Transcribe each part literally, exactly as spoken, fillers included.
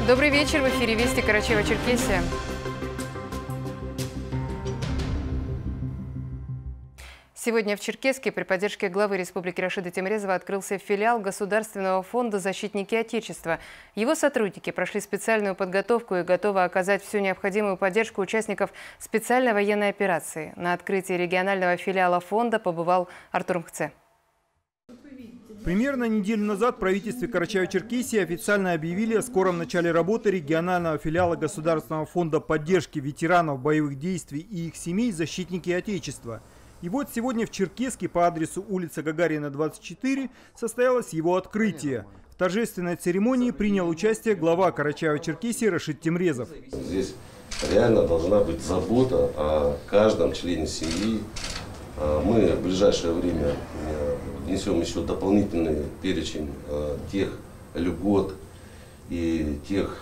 Добрый вечер, в эфире Вести Карачаево-Черкесия. Сегодня в Черкесске при поддержке главы Республики Рашида Тимрезова открылся филиал Государственного фонда «Защитники Отечества». Его сотрудники прошли специальную подготовку и готовы оказать всю необходимую поддержку участников специальной военной операции. На открытии регионального филиала фонда побывал Артур Мхце. Примерно неделю назад в правительстве Карачаево-Черкесии официально объявили о скором начале работы регионального филиала Государственного фонда поддержки ветеранов боевых действий и их семей «Защитники Отечества». И вот сегодня в Черкесске по адресу улица Гагарина, двадцать четыре состоялось его открытие. В торжественной церемонии принял участие глава Карачаево-Черкесии Рашид Тимрезов. Здесь реально должна быть забота о каждом члене семьи. Мы в ближайшее время внесем еще дополнительный перечень тех льгот и тех,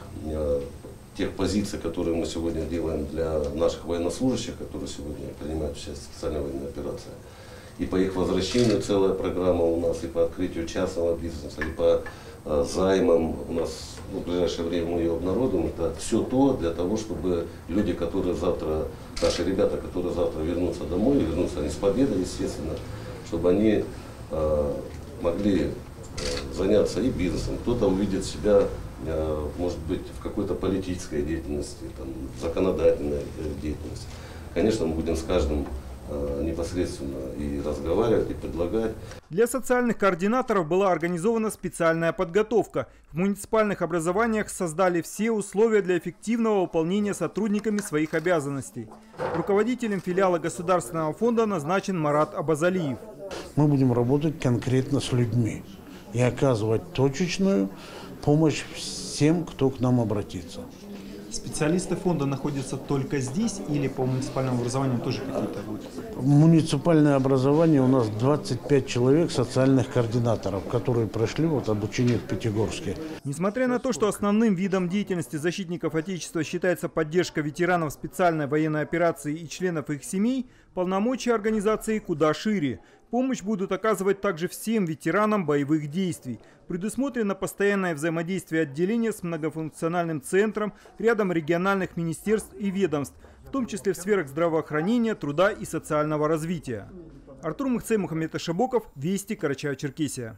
тех позиций, которые мы сегодня делаем для наших военнослужащих, которые сегодня принимают участие в специальной военной операции. И по их возвращению целая программа у нас, и по открытию частного бизнеса, и по займам у нас ну, в ближайшее время мы ее обнародуем. Это все то для того, чтобы люди, которые завтра, наши ребята, которые завтра вернутся домой, вернутся они с победой, естественно, чтобы они э, могли э, заняться и бизнесом. Кто-то увидит себя, э, может быть, в какой-то политической деятельности, там, законодательной деятельности. Конечно, мы будем с каждым непосредственно и разговаривать, и предлагать. Для социальных координаторов была организована специальная подготовка. В муниципальных образованиях создали все условия для эффективного выполнения сотрудниками своих обязанностей. Руководителем филиала Государственного фонда назначен Марат Абазалиев. Мы будем работать конкретно с людьми и оказывать точечную помощь всем, кто к нам обратится. Специалисты фонда находятся только здесь или по муниципальному образованию тоже какие-то будут? Муниципальное образование у нас двадцать пять человек социальных координаторов, которые прошли вот обучение в Пятигорске. Несмотря на то, что основным видом деятельности защитников Отечества считается поддержка ветеранов специальной военной операции и членов их семей, полномочия организации куда шире. Помощь будут оказывать также всем ветеранам боевых действий. Предусмотрено постоянное взаимодействие отделения с многофункциональным центром, рядом региональных министерств и ведомств, в том числе в сферах здравоохранения, труда и социального развития. Артур Мхце, Мухаммед Ашабоков, Вести, Карачаево-Черкесия.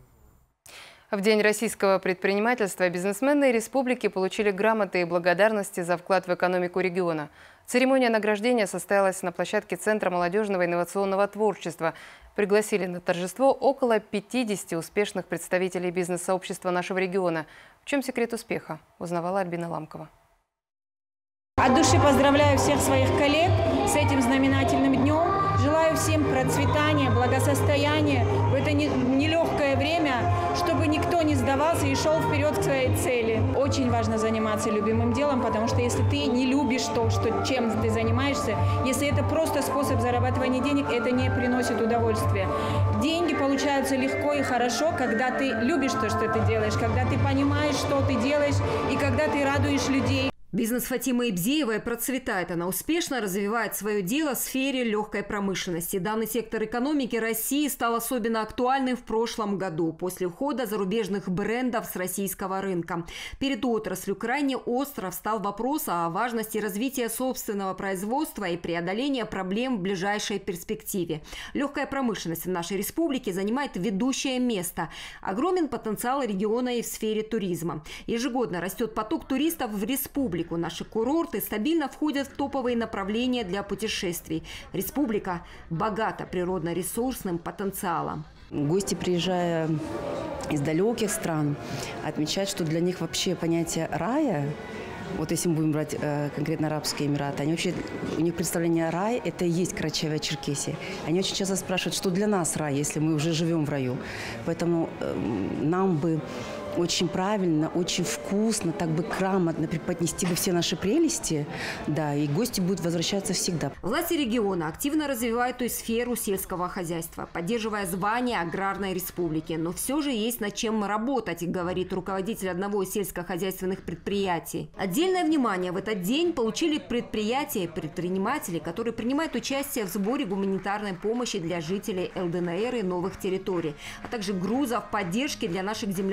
В День российского предпринимательства бизнесмены республики получили грамоты и благодарности за вклад в экономику региона. Церемония награждения состоялась на площадке Центра молодежного инновационного творчества. Пригласили на торжество около пятидесяти успешных представителей бизнес-сообщества нашего региона. В чем секрет успеха, узнавала Альбина Ламкова. От души поздравляю всех своих коллег с этим знаменательным днем. Желаю всем процветания, благосостояния в это нелегкое время, чтобы никто не сдавался и шел вперед к своей цели. Очень важно заниматься любимым делом, потому что если ты не любишь то, что, чем ты занимаешься, если это просто способ зарабатывания денег, это не приносит удовольствия. Деньги получаются легко и хорошо, когда ты любишь то, что ты делаешь, когда ты понимаешь, что ты делаешь, и когда ты радуешь людей. Бизнес Фатимы Ибзеевой процветает. Она успешно развивает свое дело в сфере легкой промышленности. Данный сектор экономики России стал особенно актуальным в прошлом году после ухода зарубежных брендов с российского рынка. Перед отраслью крайне остро встал вопрос о важности развития собственного производства и преодоления проблем в ближайшей перспективе. Легкая промышленность в нашей республике занимает ведущее место. Огромен потенциал региона и в сфере туризма. Ежегодно растет поток туристов в республику. Наши курорты стабильно входят в топовые направления для путешествий. Республика богата природно-ресурсным потенциалом. Гости, приезжая из далеких стран, отмечают, что для них вообще понятие рая, вот если мы будем брать э, конкретно Арабские Эмираты, они вообще, у них представление рай – это и есть Карачаево-Черкесия. Они очень часто спрашивают, что для нас рай, если мы уже живем в раю. Поэтому э, нам бы очень правильно, очень вкусно, так бы грамотно преподнести бы все наши прелести, да, и гости будут возвращаться всегда. Власти региона активно развивают и сферу сельского хозяйства, поддерживая звание аграрной республики. Но все же есть над чем работать, говорит руководитель одного из сельскохозяйственных предприятий. Отдельное внимание в этот день получили предприятия и предприниматели, которые принимают участие в сборе гуманитарной помощи для жителей эл дэ эн эр и новых территорий, а также грузов поддержки для наших земляков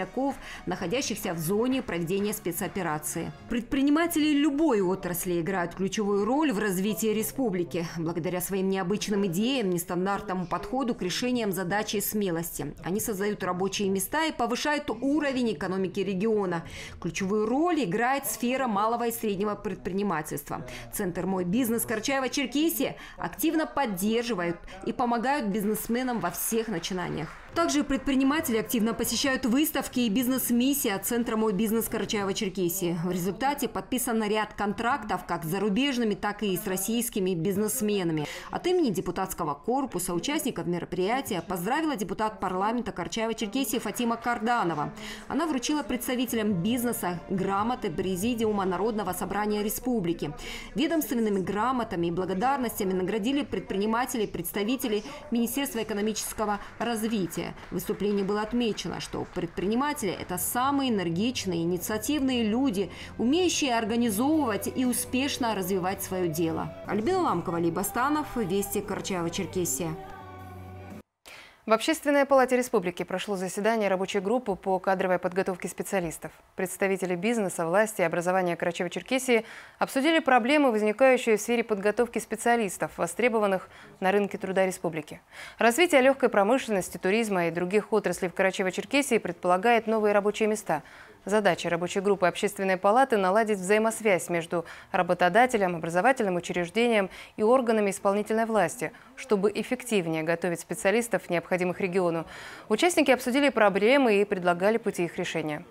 находящихся в зоне проведения спецоперации. Предприниматели любой отрасли играют ключевую роль в развитии республики. Благодаря своим необычным идеям, нестандартному подходу к решениям задач и смелости. Они создают рабочие места и повышают уровень экономики региона. Ключевую роль играет сфера малого и среднего предпринимательства. Центр «Мой бизнес» Карачаево-Черкесия активно поддерживают и помогают бизнесменам во всех начинаниях. Также предприниматели активно посещают выставки и бизнес-миссии от Центра «Мой бизнес» Карачаево-Черкесии. В результате подписан ряд контрактов как с зарубежными, так и с российскими бизнесменами. От имени депутатского корпуса участников мероприятия поздравила депутат парламента Карачаево-Черкесии Фатима Карданова. Она вручила представителям бизнеса грамоты Президиума Народного собрания республики. Ведомственными грамотами и благодарностями наградили предпринимателей, представителей Министерства экономического развития. В выступлении было отмечено, что предприниматели – это самые энергичные, инициативные люди, умеющие организовывать и успешно развивать свое дело. Альбина Ламкова, Либастанов, Вести, Карачаево-Черкесия. В Общественной палате республики прошло заседание рабочей группы по кадровой подготовке специалистов. Представители бизнеса, власти и образования Карачаево-Черкесии обсудили проблемы, возникающие в сфере подготовки специалистов, востребованных на рынке труда республики. Развитие легкой промышленности, туризма и других отраслей в Карачаево-Черкесии предполагает новые рабочие места. Задача рабочей группы Общественной палаты – наладить взаимосвязь между работодателем, образовательным учреждением и органами исполнительной власти, чтобы эффективнее готовить специалистов, необходимых региону. Участники обсудили проблемы и предлагали пути их решения.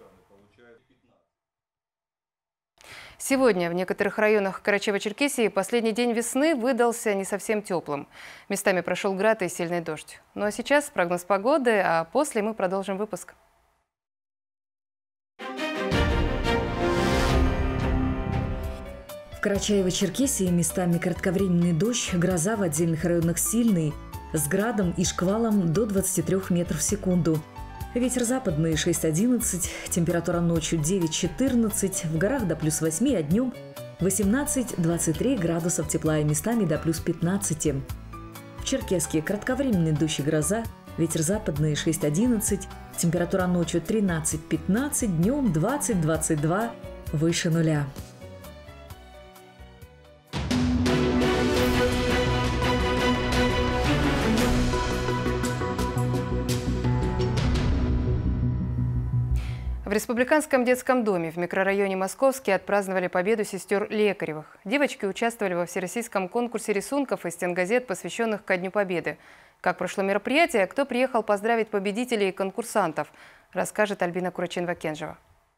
Сегодня в некоторых районах Карачаево-Черкесии последний день весны выдался не совсем теплым. Местами прошел град и сильный дождь. Ну а сейчас прогноз погоды, а после мы продолжим выпуск. В Карачаево-Черкесии местами кратковременный дождь, гроза в отдельных районах сильный, с градом и шквалом до двадцати трёх метров в секунду. Ветер западный шесть одиннадцать, температура ночью девять четырнадцать, в горах до плюс восьми, а днем восемнадцать двадцать три градусов тепла и местами до плюс пятнадцати. В Черкесске кратковременный дождь и гроза, ветер западный шесть одиннадцать, температура ночью тринадцать пятнадцать, днем двадцать двадцать два, выше нуля. В Республиканском детском доме в микрорайоне Московский отпраздновали победу сестер Лекаревых. Девочки участвовали во всероссийском конкурсе рисунков и стенгазет, посвященных ко Дню Победы. Как прошло мероприятие, кто приехал поздравить победителей и конкурсантов, расскажет Альбина Кураченва-Кенжева.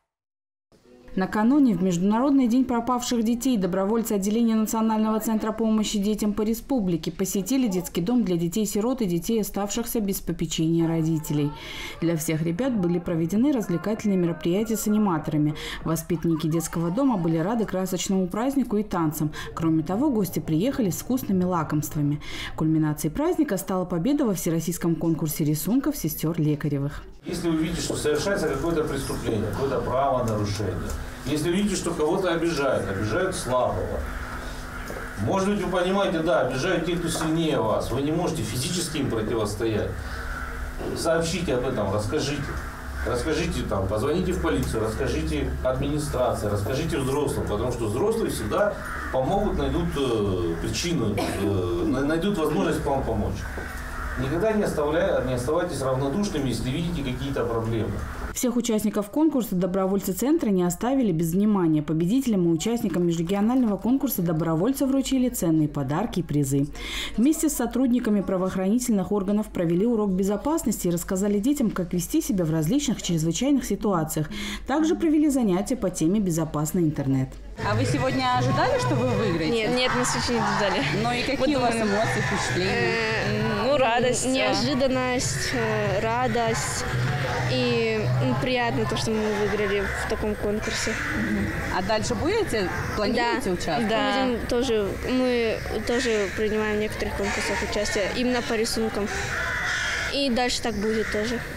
Накануне в Международный день пропавших детей добровольцы отделения Национального центра помощи детям по республике посетили детский дом для детей-сирот и детей, оставшихся без попечения родителей. Для всех ребят были проведены развлекательные мероприятия с аниматорами. Воспитанники детского дома были рады красочному празднику и танцам. Кроме того, гости приехали с вкусными лакомствами. Кульминацией праздника стала победа во всероссийском конкурсе рисунков сестер Лекаревых. Если вы видите, что совершается какое-то преступление, какое-то правонарушение, если вы видите, что кого-то обижают, обижают слабого, может быть, вы понимаете, да, обижают те, кто сильнее вас, вы не можете физически им противостоять, сообщите об этом, расскажите. Расскажите там, позвоните в полицию, расскажите администрации, расскажите взрослым, потому что взрослые всегда помогут, найдут э, причину, э, найдут возможность вам помочь. Никогда не, оставляй, не оставайтесь равнодушными, если видите какие-то проблемы. Всех участников конкурса добровольцы центра не оставили без внимания. Победителям и участникам межрегионального конкурса добровольцы вручили ценные подарки и призы. Вместе с сотрудниками правоохранительных органов провели урок безопасности и рассказали детям, как вести себя в различных чрезвычайных ситуациях. Также провели занятия по теме «Безопасный интернет». А вы сегодня ожидали, что вы выиграете? Нет, нет, мы очень не ожидали. Ну и какие вот у вас эмоции, впечатления? Ну, радость. Неожиданность, радость. И ну, приятно то, что мы выиграли в таком конкурсе. А дальше будете, планируете да, участвовать? Да, будем тоже, мы тоже принимаем в некоторых конкурсах участие, именно по рисункам. И дальше так будет тоже.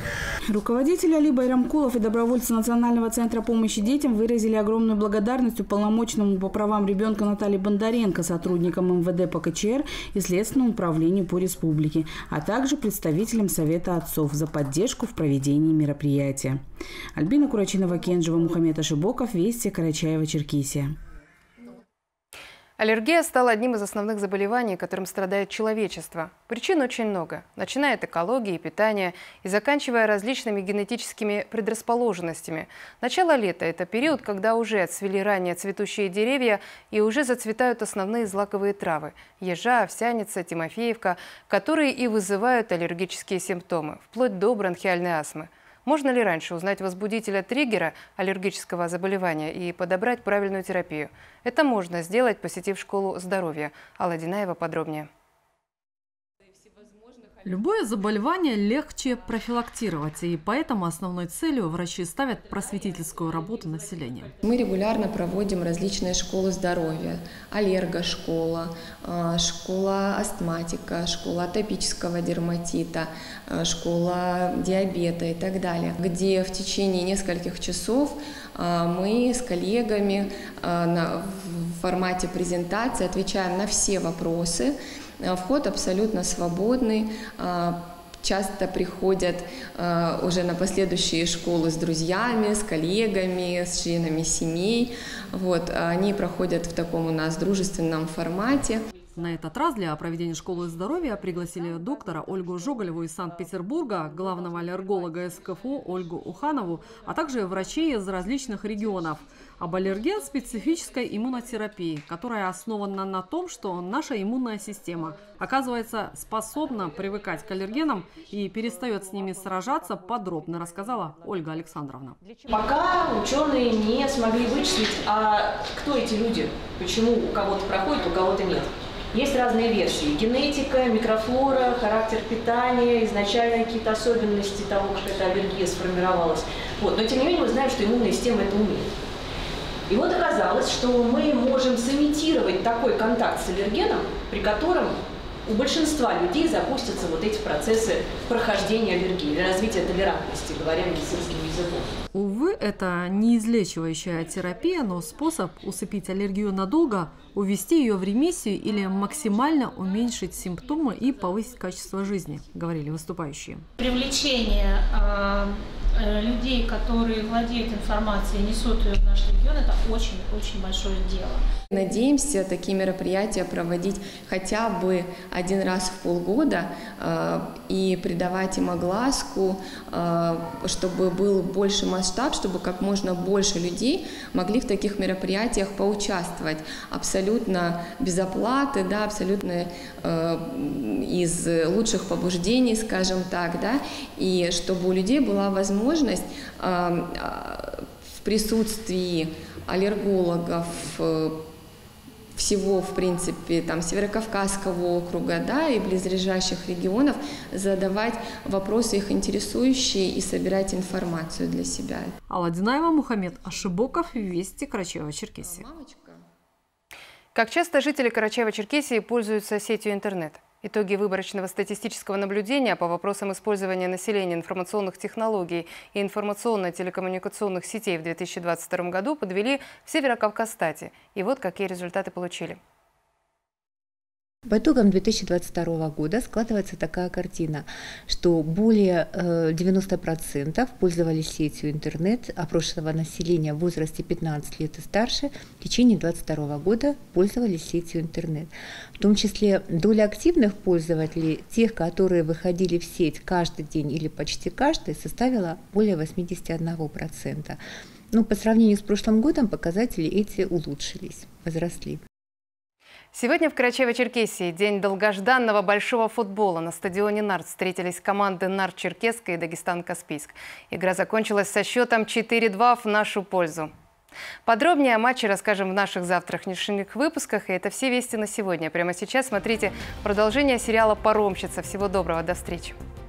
Руководители Али Байрамкулов и добровольцы Национального центра помощи детям выразили огромную благодарность уполномоченному по правам ребенка Наталье Бондаренко, сотрудникам эм вэ дэ по ка че эр и Следственному управлению по республике, а также представителям Совета отцов за поддержку в проведении мероприятия. Альбина Курачинова-Кенжева, Мухаммед Ашибоков, Вести, Карачаево-Черкесия. Аллергия стала одним из основных заболеваний, которым страдает человечество. Причин очень много, начиная от экологии и питания и заканчивая различными генетическими предрасположенностями. Начало лета – это период, когда уже отцвели ранее цветущие деревья и уже зацветают основные злаковые травы – ежа, овсяница, тимофеевка, которые и вызывают аллергические симптомы, вплоть до бронхиальной астмы. Можно ли раньше узнать возбудителя триггера аллергического заболевания и подобрать правильную терапию? Это можно сделать, посетив школу здоровья. Алла Динаева подробнее. Любое заболевание легче профилактировать, и поэтому основной целью врачи ставят просветительскую работу населения. Мы регулярно проводим различные школы здоровья. Аллергошкола, школа астматика, школа атопического дерматита, школа диабета и так далее, где в течение нескольких часов мы с коллегами в формате презентации отвечаем на все вопросы. Вход абсолютно свободный. Часто приходят уже на последующие школы с друзьями, с коллегами, с членами семей. Вот, они проходят в таком у нас дружественном формате. На этот раз для проведения школы здоровья пригласили доктора Ольгу Жоголеву из Санкт-Петербурга, главного аллерголога эс ка эф о Ольгу Уханову, а также врачей из различных регионов. Об аллергии специфической иммунотерапии, которая основана на том, что наша иммунная система оказывается способна привыкать к аллергенам и перестает с ними сражаться, подробно рассказала Ольга Александровна. Пока ученые не смогли вычислить, а кто эти люди, почему у кого-то проходит, у кого-то нет. Есть разные версии. Генетика, микрофлора, характер питания, изначально какие-то особенности того, как эта аллергия сформировалась. Вот. Но тем не менее мы знаем, что иммунная система это умеет. И вот оказалось, что мы можем сымитировать такой контакт с аллергеном, при котором у большинства людей запустятся вот эти процессы прохождения аллергии или развития толерантности, говоря медицинским языком. Увы, это не излечивающая терапия, но способ усыпить аллергию надолго, увести ее в ремиссию или максимально уменьшить симптомы и повысить качество жизни, говорили выступающие. Привлечение э, людей, которые владеют информацией, несут ее в наш регион, это очень-очень большое дело. Надеемся такие мероприятия проводить хотя бы один раз в полгода э, и придавать им огласку, э, чтобы был больше масштаб, чтобы как можно больше людей могли в таких мероприятиях поучаствовать абсолютно без оплаты, да, абсолютно э, из лучших побуждений, скажем так, да, и чтобы у людей была возможность э, в присутствии аллергологов, э, всего, в принципе, там, Северокавказского округа, да, и близлежащих регионов, задавать вопросы их интересующие и собирать информацию для себя. Алла Динаева, Мухаммед Ашибоков, Вести, Карачаево-Черкесия. Как часто жители Карачаево-Черкесии пользуются сетью интернет? Итоги выборочного статистического наблюдения по вопросам использования населения информационных технологий и информационно-телекоммуникационных сетей в две тысячи двадцать втором году подвели в Северокавказстате. И вот какие результаты получили. По итогам две тысячи двадцать второго года складывается такая картина, что более девяноста процентов пользовались сетью интернет, опрошенного населения в возрасте пятнадцати лет и старше в течение две тысячи двадцать второго года пользовались сетью интернет. В том числе доля активных пользователей, тех, которые выходили в сеть каждый день или почти каждый, составила более восьмидесяти одного процента. Но по сравнению с прошлым годом показатели эти улучшились, возросли. Сегодня в Карачаево-Черкесии день долгожданного большого футбола. На стадионе «Нарт» встретились команды «Нарт-Черкесска» и «Дагестан-Каспийск». Игра закончилась со счетом четыре-два в нашу пользу. Подробнее о матче расскажем в наших завтрашних выпусках. И это все вести на сегодня. Прямо сейчас смотрите продолжение сериала «Паромщица». Всего доброго, до встречи.